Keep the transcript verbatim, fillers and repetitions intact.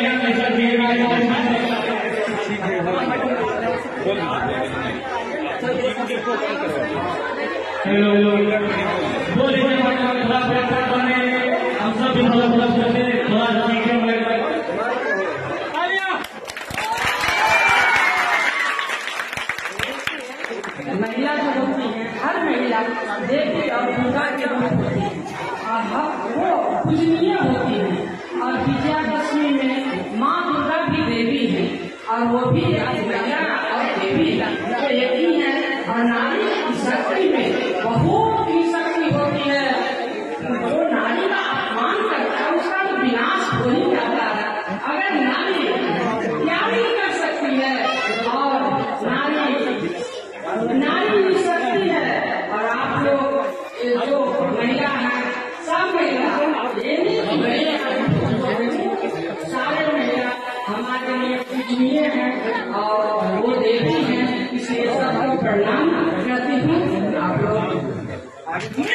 महिला जो होती है, हर महिला देवी और दुर्गा के रूप होती है और वो पूजनीय होती है। और विजयादशमी में माँ दुर्गा भी देवी है और वो भी महिला और देवी तो एक ही है। और नारी की शक्ति में बहुत ही शक्ति होती है। जो नारी का अपमान करता है उसका तो विनाश हो ही जाता है। अगर नारी क्या नहीं कर सकती है और नारी नारी भी शक्ति है। और आप लोग जो महिला है, सब महिला सारे महिला हमारे लिए पूजनीय है और वो देवी है, इसलिए सबको प्रणाम करती हूँ। आप लोग